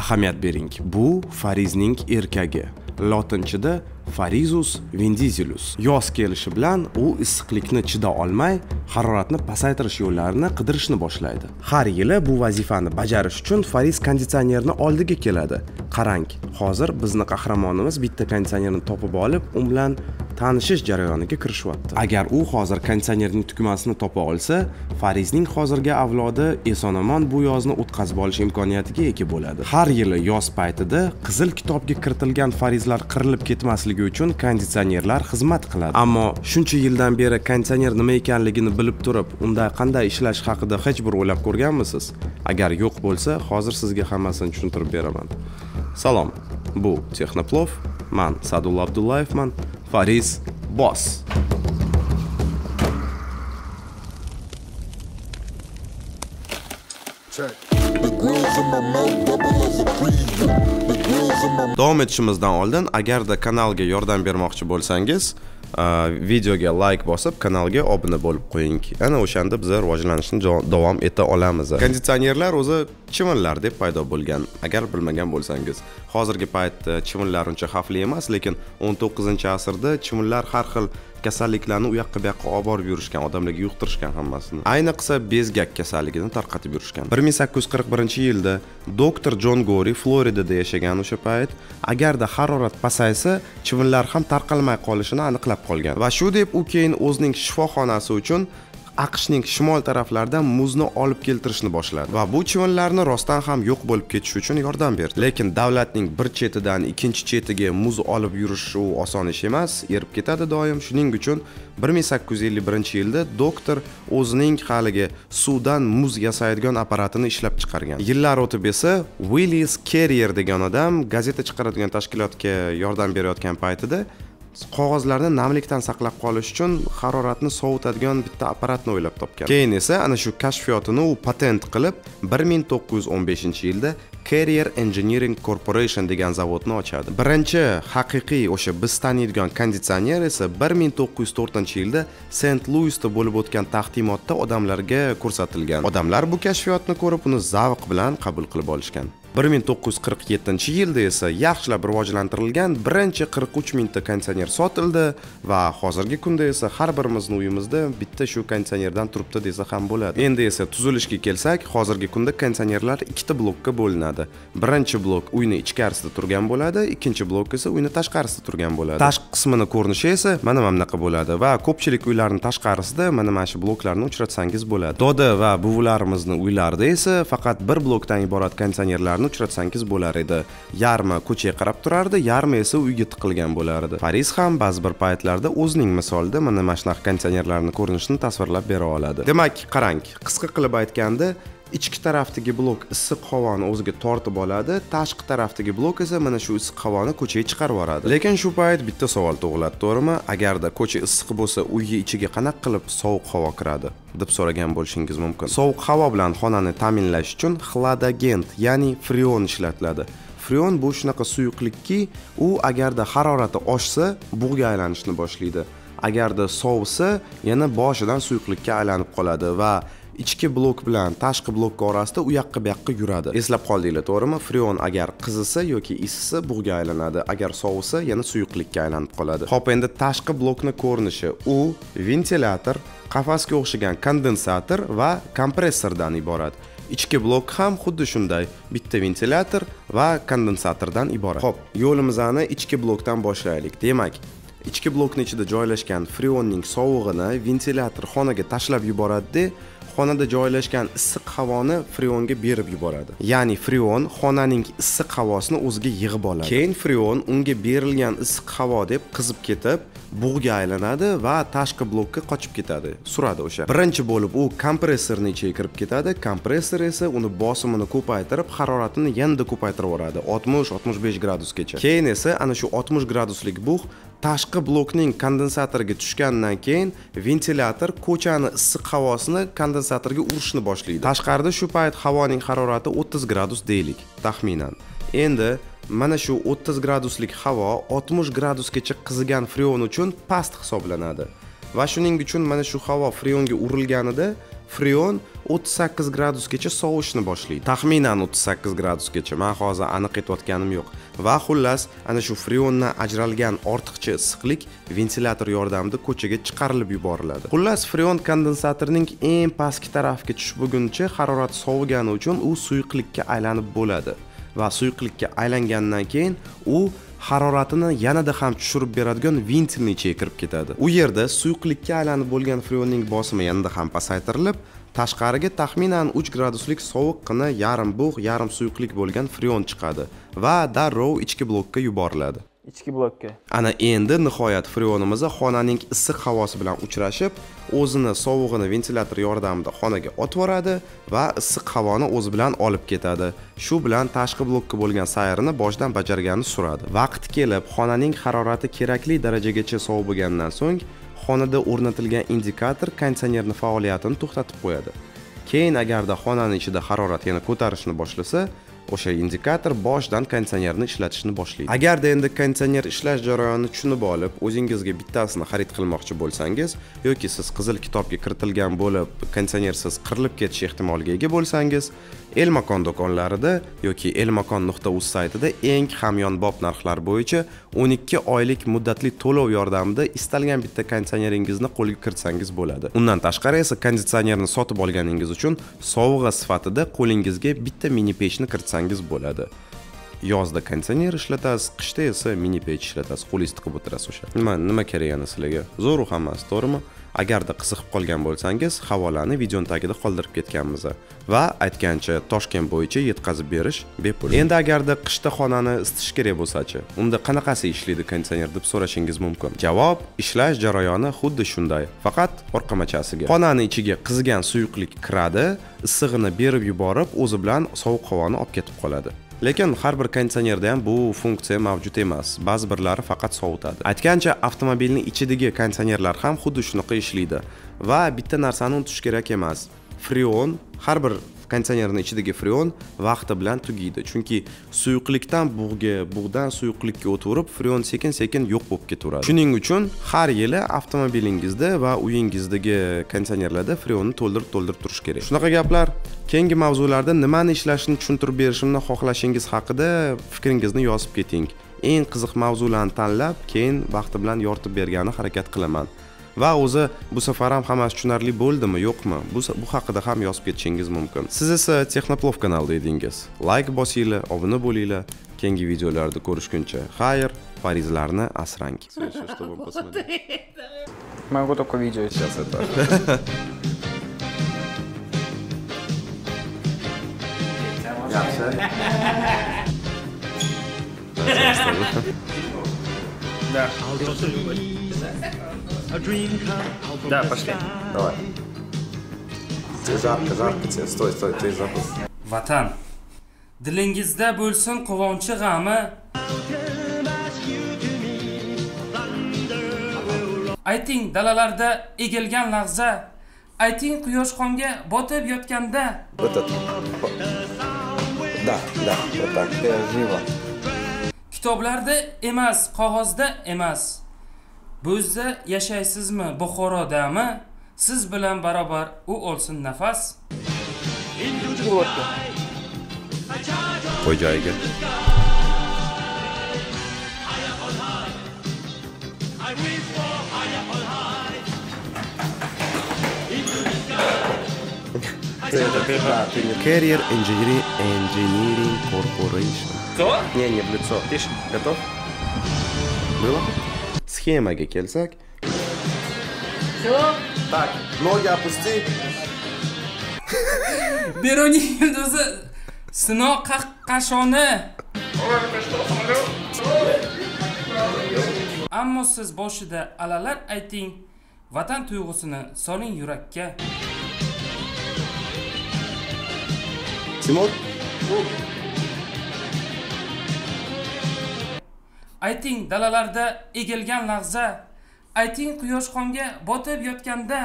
Ahamiyat bering. Bu Farizning erkagi. Lotinchada Farizus Vindizilus. Yoz kelishi bilan u issiqlikni chida olmay, haroratni pasaytirish yo'llarini qidirishni boshlaydi. Har yili bu vazifani bajarish uchun Fariz konditsionerni oldiga keladi. Qarang, hozir bizni qahramonimiz bitta konditsionerni topib olib, u bilan tanishish jarayoniga kirishyapti. Agar u hozir konditsionerning tugmasini topa olsa, Farizning hozirgi avlodi eson-omon bu yozni o'tkazib olish imkoniyatiga ega bo'ladi. Har yili yoz paytida qizil kitobga kiritilgan farizlar qirilib ketmasligi uchun konditsionerlar xizmat qiladi. Ammo shuncha yildan beri konditsioner nima ekanligini bilib turib, unda qanday ishlash haqida hech bir o'ylab ko'rganmisiz? Agar yo'q bo'lsa, hozir sizga hammasini tushuntirib beraman. Salom. Bu Texnoplov. Men Sadulla Abdullayevman. Fariz Boss. Davom etishimizdan oldin, agarda kanalga yordam bermoqchi bo'lsangiz, videoga like bosib, kanalga obuna bo'lib qo'ying. Ana o'shanda biz rivojlanishni davom eta olamiz. Konditsionerlar o'zi chivinlar deb paydo bo'lgan. Agar bilmagan bo'lsangiz, hozirgi paytda chivinlar uncha xavfli emas, lekin 19-asrda chivinlar har xil kasalliklarni u yoqqa bu yoqqa olib borib yurishgan, odamlarga yuqtirishgan hammasini. Ayniqsa bezgak kasalligini tarqatib yurishgan. 1841-yilda doktor John Gorey Floridada yashagan o'sha payt, agarda harorat pasaysa, chivinlar ham tarqalmay qolishini aniqlab qolgan. Va shu deb u keyin o'zining shifoxonasi uchun AQShning shimol taraflaridan muzni olib keltirishni boshladi va bu chivinlarni rostdan ham yo'q bo'lib ketishi uchun yordam berdi. Lekin davlatning bir chetidan ikkinchi chetiga muz olib yurish u oson ish emas, erib ketadi doim. Shuning uchun 1851-yilda doktor o'zining haligi suvdan muz yasaydigan apparatini ishlab chiqargan. Yillar o'tib esa Willis Carrier degan odam gazeta chiqaradigan tashkilotga yordam berayotgan paytida qog'ozlarni namlikdan saqlab qolish uchun haroratni sovutadigan bitta apparatni o'ylab topgan. Keyin esa ana shu kashfiyotini u patent qilib 1915-yilda Carrier Engineering Corporation degan zavodni ochadi. Birinchi haqiqiy o'sha biz taniydigan konditsioner esa 1904-yilda St. Louisda bo'lib o'tgan taqdimotda odamlarga ko'rsatilgan. Odamlar bu kashfiyotni ko'rib, uni zavq bilan qabul qilib olishgan. 1947-yilda esa yaxshilab rivojlantirilgan birinchi 43 mingta konditsioner sotildi va hozirgi kunda esa har birimizning uyimizda bitta shu konditsionerdan turibdi desa ham bo'ladi. Endi esa tuzilishga kelsak, hozirgi kunda konditsionerlar ikkita blokka bo'linadi. Birinchi blok uyni ichkarisida turgan bo'ladi, ikkinchi blok esa uyni tashqarisida turgan bo'ladi. Tashqi qismini ko'rinishi esa mana bunaqa bo'ladi va ko'pchilik uylarning tashqarisida mana shu bloklarni uchratsangiz bo'ladi. Doda va buvularimizning uylarida esa faqat bir blokdan iborat konditsionerlarni uchratsangiz bo'lar edi. Yarmi ko'chaga qarab turardi, yarmi esa uyga tiqilgan bo'lar edi. Fariz ham ba'zi bir paytlarda o'zining misolida mana shunaqa konditsionerlarning ko'rinishini tasvirlab bera oladi. Demak, qarang, qisqa qilib aytganda, ichki tarafdagi blok issiq havoni o'ziga tortib oladi, tashqi tarafdagi blok esa mana shu issiq havoni ko'chaga chiqarib yuboradi. Lekin shu payt bitta savol tug'iladi, to'g'rimi? Agarda ko'cha issiq bo'lsa, uyga ichiga qanaqa qilib sovuq havo kiradi deb so'ragan bo'lishingiz mumkin. Sovuq havo bilan xonani ta'minlash uchun xladagent, ya'ni freon ishlatiladi. Freon bu shunaqa suyuqlikki, u agarda harorati oshsa, bug'ga aylanishni boshlaydi. Agarda sovisa, yana boshidan suyuqlikka aylanib qoladi va ichki blok bilan tashqi blokka orasida u yoqqa bu yoqqa yuradi. Eslab qoldinglar, to'g'rimi? Freon agar qizisa yoki isisa bug'ga aylanadi, agar sovisa yana suyuqlikka aylanib qoladi. Xo'p, endi tashqi blokning ko'rinishi u ventilyator, qafasga o'xshagan kondensator va kompressordan iborat. Ichki blok ham xuddi shunday, bitta ventilyator va kondensatordan iborat. Xo'p, yo'limizni ichki blokdan boshlaylik. Demak, ichki blokning ichida joylashgan freonning sovug'ini ventilyator xonaga tashlab yuboradi. Xonada joylashgan issiq havoni freonga berib yuboradi. Ya'ni freon xonaning issiq havosini o'ziga yig'ib oladi. Keyin freon unga berilgan issiq havo deb qizib ketib, bug'ga aylanadi va tashqi blokka qochib ketadi. Suradi o'sha. Birinchi bo'lib u kompressorning ichiga kirib ketadi. Kompressor esa uni bosimini ko'paytirib, haroratini yanada ko'paytirib yuboradi. 60-65 gradusgacha. Keyin esa ana shu 60 graduslik bug' tashqi blokning kondensatoriga tushgandan keyin ventilyator ko'chani issiq havosini kondensatorga urishni boshlaydi. Tashqarida shu payt havoning harorati 30 gradus deylik, taxminan. Endi mana shu 30 graduslik havo 60 gradusgacha qizigan freon uchun past hisoblanadi. Va shuning uchun mana shu havo freonga urilganida freon 38 gradusgacha sovishni boshlaydi. Taxminan 38 gradusgacha. Men hozir aniq aytayotganim yo'q. Va xullas, ana shu freondan ajralgan ortiqcha issiqlik ventilyator yordamida ko'chaga chiqarilib yuboriladi. Xullas, freon kondensatorning eng pastki tarafiga tushib bo'lguncha harorat sovigani uchun u suyuqlikka aylanib bo'ladi. Va suyuqlikka aylangandan keyin u haroratini yanada ham tushirib beradigan ventilning ichiga kirib ketadi. U yerda suyuqlikka aylanib bo'lgan freonning bosimi yanada ham pasaytirilib, tashqariga taxminan 3 graduslik sovuqqina yarim bug', yarim suyuqlik bo'lgan freon chiqadi va darrov ichki blokka yuboriladi. Ichki blokka. Ana endi nihoyat freonimiz xonaning issiq havosi bilan uchrashib, o'zini sovug'ini ventilyator yordamida xonaga otib yoradi va issiq havoni o'zi bilan olib ketadi. Shu bilan tashqi blokka bo'lgan sayrini boshdan bajarganini suradi. Vaqt kelib, xonaning harorati kerakli darajagacha sovib bo'lgandan so'ng, xonada o'rnatilgan indikator konditsionerning faoliyatini to'xtatib qo'yadi. Keyin agarda xonaning ichida harorat yana ko'tarishni boshlasa, o'sha indikator boshdan konditsionerni ishlatishni boshlaydi. Agarda endi konditsioner ishlash jarayonini tushunib olib, o'zingizga bittasini xarid qilmoqchi bo'lsangiz yoki siz qizil kitobga kiritilgan bo'lib, konditsionersiz qirilib ketish ehtimoliga ega bo'lsangiz, Elmakon do'konlarida yoki elmakon.uz saytida eng hamyonbop narxlar bo'yicha 12 oylik muddatli to'lov yordamida istalgan bitta konditsioneringizni qo'lga kiritsangiz bo'ladi. Undan tashqari esa konditsionerni sotib olganingiz uchun sovg'a sifatida qo'lingizga bitta mini pechni kiritsangiz bo'ladi. Yozda konditsioner ishlatasiz, qishda esa mini pech ishlatasiz, qo'lingiz tiqib o'tirasiz o'sha. Nima kerak yana sizlarga? Zo'r hammasi, to'g'rimi? Agarda qiziqib qolgan bo'lsangiz, havolani video tagida qoldirib ketganmiz va aytgancha Toshkent bo'yicha yetkazib berish bepul. Endi agarda qishda xonani isitish kerak bo'lsa-chi, unda qanaqasi ishlaydi konditsioner deb so'rashingiz mumkin. Javob: ishlash jarayoni xuddi shunday, faqat orqa machasiga. Xonaning ichiga qizigan suyuqlik kiradi, issig'ini berib yuborib, o'zi bilan sovuq havoni olib ketib qoladi. Lekin har bir konditsionerda ham bu funksiya mavjud emas. Ba'zi birlari faqat sovutadi. Aytgancha, avtomobilning ichidagi konditsionerlar ham xuddi shunaqa ishlaydi va bitta narsani unutish kerak emas. Freon, har bir konditsionerning ichidagi freon vaqti bilan tugaydi. Chunki suyuqlikdan bug'ga, bug'dan suyuqlikka o'tib, freon sekin-sekin yo'q bo'lib ketaveradi. Shuning uchun har yili avtomobilingizda va uyingizdagi konditsionerlarda freonni to'ldirib turish kerak. Shunaqa gaplar. Keyingi mavzularda nimani ishlashini tushuntirib berishimni xohlashingiz haqida fikringizni yozib keting. Eng qiziq mavzularni tanlab, keyin vaqti bilan yoritib bergani harakat qilaman. Va o'zi bu safar ham hammasi tushunarli bo'ldimi, yo'qmi? Bu haqida ham yozib ketishingiz mumkin. Siz esa Texnoplov kanalida edingiz. Like bosinglar, obuna bo'linglar. Keyingi videolarda ko'rishguncha xayr, farizlarni asrang. Могу только видео сейчас это. Да. Да, пошли. Давай. Жарко тебе. Стой, ты запах. Vatan. Dilingizda bo'lsin quvonchi g'ami. Ayting dalalarda egilgan lahza. Ayting quyosh qonga botib yotganda. Да, вот так. Живо. Kitoblarda emas, qog'ozda emas. Bo'zda yashaysizmi Buxorodami? Siz bilan barobar u olsin nafas. Qo'y joyiga. Carrier Engineering Corporation. Кто? Не, в лицо. Пишем. Готов? Было? Схемаga kelsak. Всё. Так, ноги опусти. Beroning o'zi sinoq qashoni. Ammo siz boshida alalar ayting, vatan tuyg'usini soling yurakka. Timur? Ayting dalalarda egilgan lahza. Ayting quyosh qonga botib yotganda.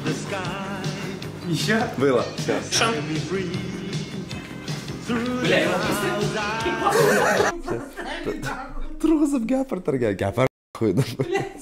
Еще? Было. Всё. Turg'izib gapirtirgan. Gapir qo'ydim.